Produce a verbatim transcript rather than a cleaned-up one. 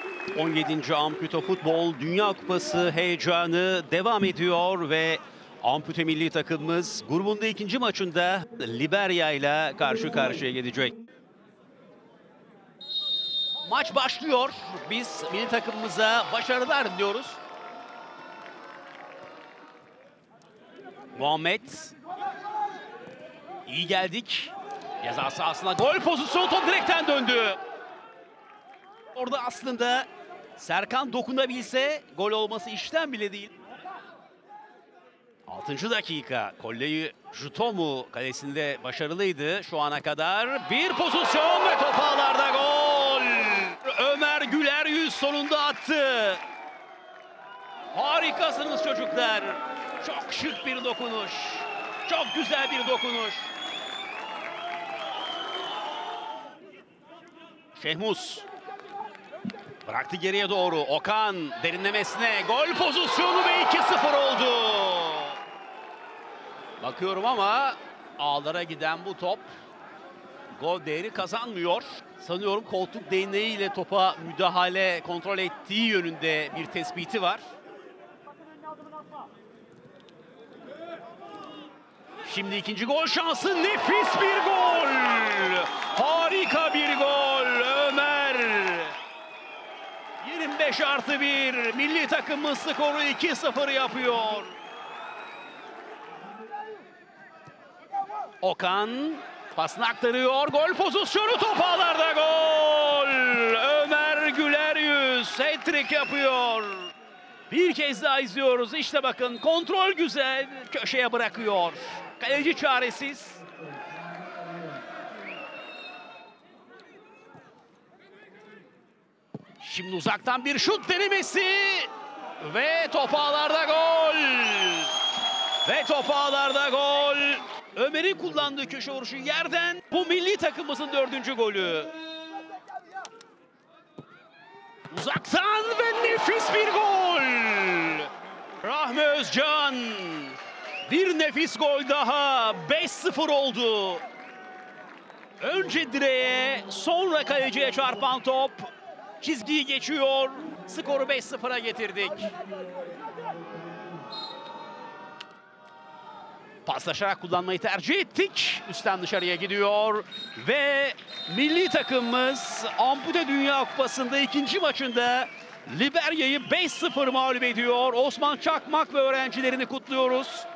on yedinci Ampute Futbol Dünya Kupası heyecanı devam ediyor ve Ampute milli takımımız grubunda ikinci maçında Liberya ile karşı karşıya gelecek. Maç başlıyor. Biz milli takımımıza başarılar diliyoruz. Muhammed. İyi geldik. Ceza sahasına gol pozisyonu, top direkten döndü. Orada aslında Serkan dokunabilse gol olması işten bile değil. altıncı dakika. Kolleyi Jutomu kalesinde başarılıydı şu ana kadar. Bir pozisyon ve top ağlarda gol. Ömer Güler Yüz sonunda attı. Harikasınız çocuklar. Çok şık bir dokunuş. Çok güzel bir dokunuş. Şehmus. Bıraktı geriye doğru. Okan derinlemesine gol pozisyonu ve iki sıfır oldu. Bakıyorum ama ağlara giden bu top gol değeri kazanmıyor. Sanıyorum koltuk değneğiyle topa müdahale kontrol ettiği yönünde bir tespiti var. Şimdi ikinci gol şansı, nefis bir gol. Harika bir gol Ömer. yirmi beş artı bir milli takımın skoru iki sıfır yapıyor. Okan pasını aktarıyor. Gol pozisyonu, top ağlarda gol. Ömer Güler Yüz hat-trick yapıyor. Bir kez daha izliyoruz. İşte bakın, kontrol güzel. Köşeye bırakıyor. Kaleci çaresiz. Şimdi uzaktan bir şut denemesi. Ve top ağlarda gol. Ve top ağlarda gol. Ömer'in kullandığı köşe vuruşu yerden. Bu milli takımımızın dördüncü golü. Uzaktan ve nefis bir gol. Rahmi Özcan. Bir nefis gol daha. beş sıfır oldu. Önce direğe, sonra kaleciye çarpan top çizgiyi geçiyor. Skoru beş sıfıra getirdik. Paslaşarak kullanmayı tercih ettik. Üstten dışarıya gidiyor. Ve milli takımımız Ampute Dünya Kupası'nda ikinci maçında Liberya'yı beş sıfır mağlup ediyor. Osman Çakmak ve öğrencilerini kutluyoruz.